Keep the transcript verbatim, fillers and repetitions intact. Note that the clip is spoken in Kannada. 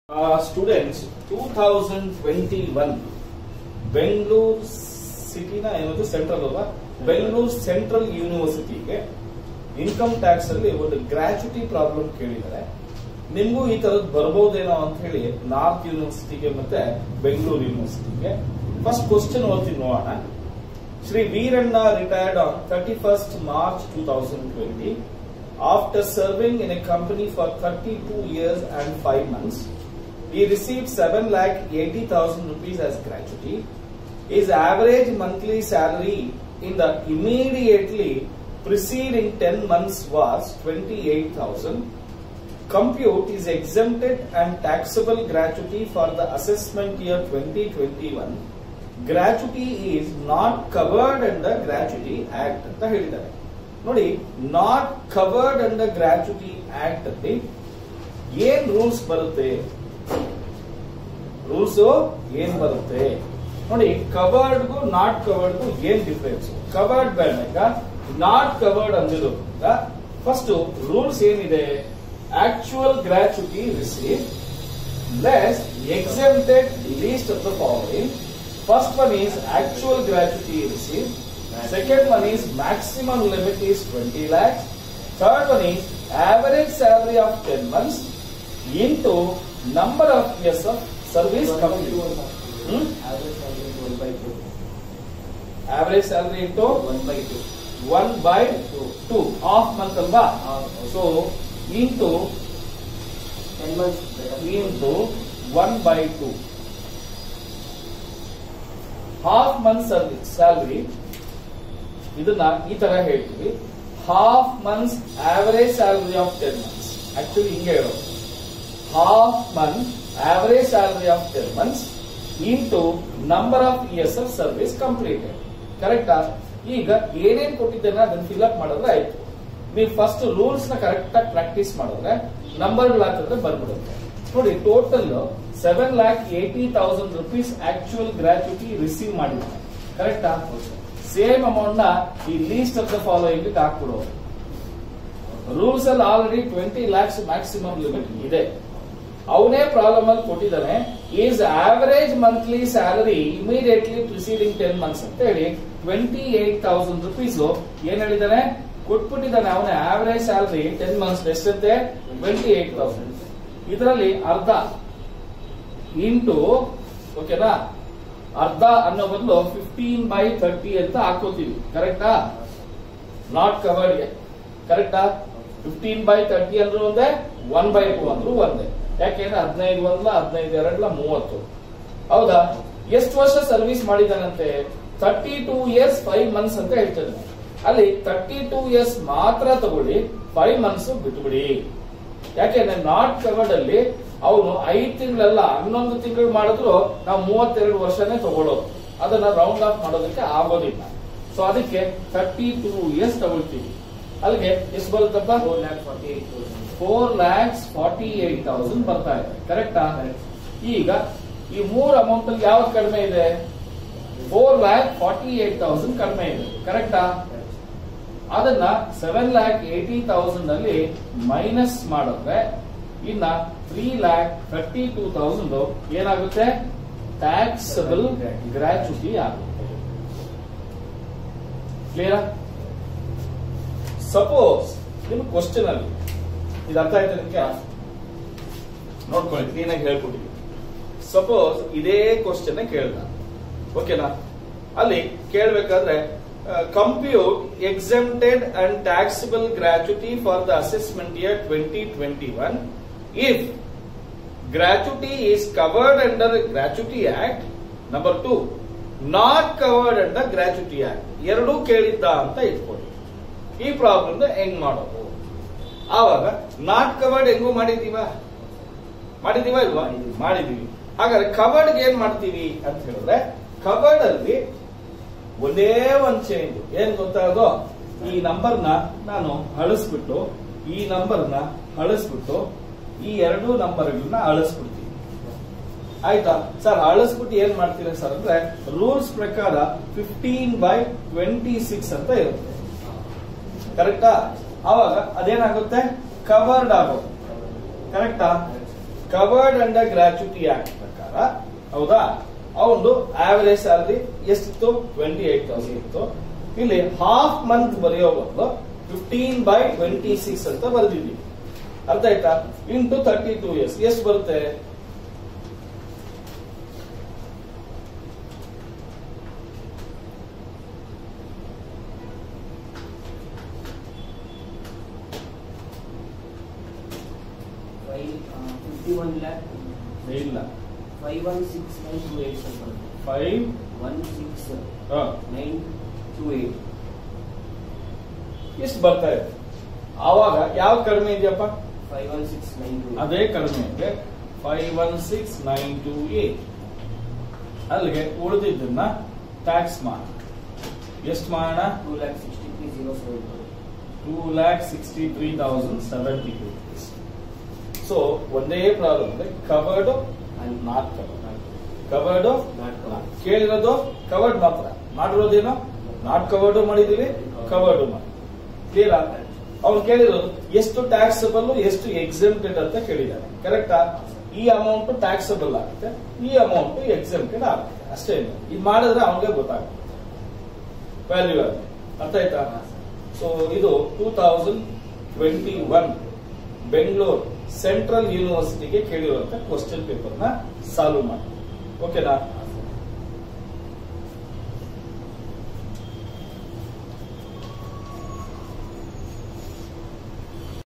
Uh, students, twenty twenty-one Bengaluru ಸಿಟಿನ ಏನದು ಸೆಂಟ್ರಲ್ ಅಲ್ವಾ, ಬೆಂಗಳೂರು ಸೆಂಟ್ರಲ್ ಯೂನಿವರ್ಸಿಟಿಗೆ ಇನ್ಕಮ್ ಟ್ಯಾಕ್ಸ್ ಅಲ್ಲಿ ಒಂದು ಗ್ರಾಚ್ಯುಟಿ ಪ್ರಾಬ್ಲಮ್ ಕೇಳಿದ್ದಾರೆ. ನಿಮಗೂ ಈ ತರದ್ ಬರಬಹುದೇನೋ ಅಂತ ಹೇಳಿ ನಾರ್ತ್ ಯೂನಿವರ್ಸಿಟಿಗೆ ಮತ್ತೆ ಬೆಂಗಳೂರು ಯೂನಿವರ್ಸಿಟಿಗೆ ಫಸ್ಟ್ ಕ್ವಶನ್ ಓದ್ತೀನಿ ನೋಡೋಣ. Shri Veeranna retired on thirty-first March twenty twenty after serving in a company for thirty-two years and five months. He received seven lakh eighty thousand rupees as gratuity. His average monthly salary in the immediately preceding ten months was twenty-eight thousand. Compute is exempted and taxable gratuity for the assessment year twenty twenty-one. Gratuity is not covered under Gratuity Act ಅಂತ ಹೇಳಿದ್ದಾರೆ. ನೋಡಿ, not covered under gratuity act ಅಲ್ಲಿ ಏನ್ ರೂಲ್ಸ್ ಬರುತ್ತೆ, ರೂಲ್ಸ್ ಏನ್ ಬರುತ್ತೆ ನೋಡಿ. ಕವರ್ಡ್ಗೂ ನಾಟ್ ಕವರ್ಡ್ಗೂ ಏನ್ ಡಿಫರೆನ್ಸ್? ಕವರ್ಡ್ ಬೇಡ, ಈಗ ನಾಟ್ ಕವರ್ಡ್ ಅಂದಿರೋದ್ರಿಂದ ಫಸ್ಟ್ ರೂಲ್ಸ್ ಏನಿದೆ, actual gratuity receive less exempted least of the following. First one is actual gratuity received. Second one is maximum limit is twenty lakhs. Third one is average salary of ten months into number of years of service completed. Hmm? Average salary is one by two. Average salary into one by two. one by two. Half month alva. So into ten months. into one by two. Half month salary ಇದನ್ನ ಈ ತರ ಹೇಳ್ತೀವಿ, half months average salary of ten months. Actually ಹಿಂಗೆ ಹೇಳೋದು, half month average salary of ten months into number of years of service completed. ಕರೆಕ್ಟಾ? ಈಗ ಏನೇನ್ ಕೊಟ್ಟಿದ್ದೇನೆ ಅದನ್ನ ಫಿಲ್ಅಪ್ ಮಾಡಿದ್ರೆ ಆಯ್ತು. ನೀವು ಫಸ್ಟ್ ರೂಲ್ಸ್ ನ ಕರೆಕ್ಟ್ ಆಗಿ ಪ್ರಾಕ್ಟೀಸ್ ಮಾಡಿದ್ರೆ ನಂಬರ್ಗಳು ಹಾಕಿದ್ರೆ ಬಂದ್ಬಿಡುತ್ತೆ. ನೋಡಿ, total seven lakh eighty thousand rupees actual gratuity receive ಮಾಡಿದ್ದಾರೆ. ಕರೆಕ್ಟಾ? ಸೇಮ್ ಅಮೌಂಟ್ ನ ಈ ಲೀಸ್ಟ್ ಆಫ್ ದ ಫಾಲೋಯಿಂಗ್ ಹಾಕ್ಬಿಡೋದು. ರೂಲ್ಸ್ ಅಲ್ಲಿ already twenty lakhs maximum limit ಇದೆ. ಅವನೇ ಪ್ರಾಬ್ಲಮ್ ಅಲ್ಲಿ ಕೊಟ್ಟಿದ್ದಾನೆ, is average monthly salary immediately preceding ten months ಅಂತ ಹೇಳಿ ಟ್ವೆಂಟಿ ಏಟ್ ತೌಸಂಡ್ ರುಪೀಸ್ ಏನ್ ಹೇಳಿದಾನೆ ಕೊಟ್ಬಿಟ್ಟಿದ್ದಾನೆ. ಅವನೇ ಆವರೇಜ್ ಸ್ಯಾಲರಿ ಟೆನ್ ಮಂತ್ಸ್ ಎಷ್ಟಂತೆ ಟ್ವೆಂಟಿ ಏಟ್ ತೌಸಂಡ್. ಇದರಲ್ಲಿ ಅರ್ಧ ಇಂಟು, ಓಕೆನಾ, ಅರ್ಧ ಅನ್ನೋ ಬದಲು ಫಿಫ್ಟೀನ್ ಬೈ ಥರ್ಟಿ ಅಂತ ಹಾಕೋತೀವಿ. ಕರೆಕ್ಟಾ? Not covered. ಕರೆಕ್ಟಾ? ಫಿಫ್ಟೀನ್ ಬೈ ಥರ್ಟಿ ಅಂದ್ರೂ ಒಂದೇ, ಒನ್ ಬೈ ಟೂ ಅಂದ್ರೂ ಒಂದೇ. ಯಾಕೆಂದ್ರೆ ಹದಿನೈದು ಒಂದ್ಲ ಹದಿನೈದು ಎರಡ್ಲ ಮೂವತ್ತು. ಹೌದಾ? ಎಷ್ಟು ವರ್ಷ ಸರ್ವಿಸ್ ಮಾಡಿದಾನಂತೆ? Thirty two years five months ಅಂತ ಹೇಳ್ತಾರೆ. ಅಲ್ಲಿ ಥರ್ಟಿ ಟೂ ಇಯರ್ಸ್ ಮಾತ್ರ ತಗೊಳ್ಳಿ, ಫೈವ್ ಮಂತ್ಸ್ ಬಿಟ್ಬಿಡಿ. ಯಾಕೆಂದ್ರೆ ನಾಟ್ ಕವರ್ಡ್ ಅಲ್ಲಿ ಅವನು ಐದು ತಿಂಗಳೆಲ್ಲ ಹನ್ನೊಂದು ತಿಂಗಳು ಮಾಡಿದ್ರು ನಾವು ಮೂವತ್ತೆರಡು ವರ್ಷನೇ ತಗೊಳ್ಳೋದು, ಅದನ್ನ ರೌಂಡ್ ಆಫ್ ಮಾಡೋದಕ್ಕೆ ಆಗೋದಿಲ್ಲ. ಸೊ ಅದಕ್ಕೆ ಥರ್ಟಿ ಟೂ ಇಯರ್ಸ್ ತಗೊಳ್ತೀವಿ. ಅಲ್ಲಿಗೆ ಎಷ್ಟು ಬರುತ್ತಪ್ಪ? Four lakh forty eight thousand. Four lakhs forty eight thousand ಬರ್ತಾ ಇದೆ. ಕರೆಕ್ಟಾ? ಈಗ ಈ ಮೂರ್ ಅಮೌಂಟ್ ಅಲ್ಲಿ ಯಾವ್ದು ಕಡಿಮೆ ಇದೆ? Four lakh forty eight thousand ಕಡಿಮೆ ಇದೆ. ಕರೆಕ್ಟಾ? ಅದನ್ನ ಸೆವೆನ್ ಲ್ಯಾಕ್ ಏಟಿ ತೌಸಂಡ್ ಅಲ್ಲಿ ಮೈನಸ್ ಮಾಡಿದ್ರೆ ಇನ್ನ three lakh thirty two thousand ಏನಾಗುತ್ತೆ? ಟ್ಯಾಕ್ಸಬಲ್ ಗ್ರಾಚ್ಯುಟಿ ಆಗುತ್ತೆ. ಕ್ಲಿಯರ್? ಸಪೋಸ್ ನಿಮ್ ಕ್ವಶನ್ ಅಲ್ಲಿ ಇದು ಅರ್ಥ ಆಯ್ತು ನಿಮ್ಗೆ? ನೋಡ್ಕೊಳ್ಳಿ, ಕ್ಲೀನ್ ಆಗಿ ಹೇಳ್ಕೊಟ್ಟಿದ್ವಿ. ಸಪೋಸ್ ಇದೇ ಕ್ವಶನ್ ಕೇಳ್ದ, ಓಕೆನಾ? ಅಲ್ಲಿ ಕೇಳ್ಬೇಕಾದ್ರೆ compute exempted and taxable gratuity for the assessment year twenty twenty one if gratuity is covered under gratuity act. Number two, not covered under gratuity act. ಎರಡೂ ಕೇಳಿದ್ದ ಅಂತ ಇಟ್ಕೊಳ್ಳಿ. ಈ ಪ್ರಾಬ್ಲಮ್ ಹೆಂಗ್ ಮಾಡೋದು? ಆವಾಗ ನಾಟ್ ಕವರ್ಡ್ ಹೆಂಗೂ ಮಾಡಿದೀವ ಮಾಡಿದೀವ ಇಲ್ವಾ? ಮಾಡಿದೀವಿ. ಹಾಗಾದ್ರೆ ಕವರ್ಡ್ ಏನ್ ಮಾಡ್ತೀವಿ ಅಂತ ಹೇಳಿದ್ರೆ, ಕವರ್ಡ್ ಅಲ್ಲಿ ಒಂದೇ ಒಂದ್ ಚೇಂಜ್ ಏನ್ ಗೊತ್ತಾಗೋ, ಈ ನಂಬರ್ನ ನಾನು ಅಳಿಸ್ಬಿಟ್ಟು ಈ ನಂಬರ್ನ ಅಳಿಸ್ಬಿಟ್ಟು ಈ ಎರಡು ನಂಬರ್ಗಳನ್ನ ಅಳಿಸ್ಬಿಡ್ತೀನಿ. ಆಯ್ತಾ ಸರ್? ಅಳಿಸ್ಬಿಟ್ಟು ಏನ್ ಮಾಡ್ತೀರಾ ಸರ್ ಅಂದ್ರೆ, ರೂಲ್ಸ್ ಪ್ರಕಾರ ಫಿಫ್ಟೀನ್ ಬೈ ಟ್ವೆಂಟಿ ಸಿಕ್ಸ್ ಅಂತ ಇರುತ್ತೆ. ಕರೆಕ್ಟಾ? ಅವಾಗ ಅದೇನಾಗುತ್ತೆ? ಕವರ್ಡ್ ಆಗೋದು. ಕರೆಕ್ಟಾ? ಕವರ್ಡ್ ಅಂಡರ್ ಗ್ರಾಚ್ಯುಟಿ ಆಕ್ಟ್ ಪ್ರಕಾರ ಹೌದಾ ಅವನು ಆವರೇಜ್ ಸ್ಯಾಲರಿ ಎಷ್ಟಿತ್ತು ಟ್ವೆಂಟಿ ಏಟ್ ತೌಸಂಡ್ ಇತ್ತು. ಇಲ್ಲಿ ಹಾಫ್ ಮಂತ್ ಬರೆಯೋ ಬದಲು ಫಿಫ್ಟೀನ್ ಬೈ ಟ್ವೆಂಟಿ ಸಿಕ್ಸ್ ಅಂತ ಬರೆದಿದ್ದೀವಿ. ಅರ್ಥ ಆಯ್ತಾ? ಇಂಟು ತರ್ಟಿ ಟೂ ಇಯರ್ಸ್ ಎಷ್ಟು ಬರುತ್ತೆ? ಫಿಫ್ಟಿ ಒನ್ ಲ್ಯಾಕ್ ಇಲ್ಲ, five one six nine two eight five one six nine two eight ಎಷ್ಟು ಬರ್ತಾ ಇದೆ? ಆವಾಗ ಯಾವ ಕಡಿಮೆ ಇದೆಯಪ್ಪ? Five one six nine two ಅದೇ ಕಡಿಮೆ ಇದೆ, five one six nine two eight. ಅಲ್ಲಿಗೆ ಉಳಿದಿದ್ದನ್ನ ಟ್ಯಾಕ್ಸ್ ಮಾಡಿ ಎಷ್ಟು ಮಾಡೋಣ? Two lakh sixty three zero seven two lakh sixty three thousand seventy rupees. So ಒಂದೇ ಪ್ರಾಬ್ಲಮ್ ಇದೆ, covered and not covered. Covered ಕೇಳಿರೋದು covered ಮಾತ್ರ, ಮಾಡಿರೋದೇನೋ ನಾಟ್ ಕವರ್ಡ್ ಮಾಡಿದೀವಿ, ಕವರ್ಡ್ ಮಾಡಿ. ಕ್ಲಿಯರ್ ಆಗ ಅವ್ನು ಕೇಳಿರೋದು ಎಷ್ಟು ಟ್ಯಾಕ್ಸಬಲ್ ಎಷ್ಟು ಎಕ್ಸೆಂಪ್ಟೆಡ್ ಅಂತ ಕೇಳಿದ್ದಾನೆ. ಕರೆಕ್ಟಾ? ಈ ಅಮೌಂಟ್ ಟ್ಯಾಕ್ಸಬಲ್ ಆಗುತ್ತೆ, ಈ ಅಮೌಂಟ್ ಎಕ್ಸೆಂಪ್ಟೆಡ್ ಆಗುತ್ತೆ, ಅಷ್ಟೇ. ಇದು ಮಾಡಿದ್ರೆ ಅವನಿಗೆ ಗೊತ್ತಾಗುತ್ತೆ ವ್ಯಾಲ್ಯೂ ಆಗುತ್ತೆ. ಅರ್ಥ ಆಯ್ತಾ? ಸೊ ಇದು two thousand twenty one Bengaluru central ಯೂನಿವರ್ಸಿಟಿಗೆ ಕೇಳಿರುವಂತ ಕ್ವಶನ್ ಪೇಪರ್ ನ ಸಾಲ್ವ್ ಮಾಡಿ. ಓಕೆನಾ?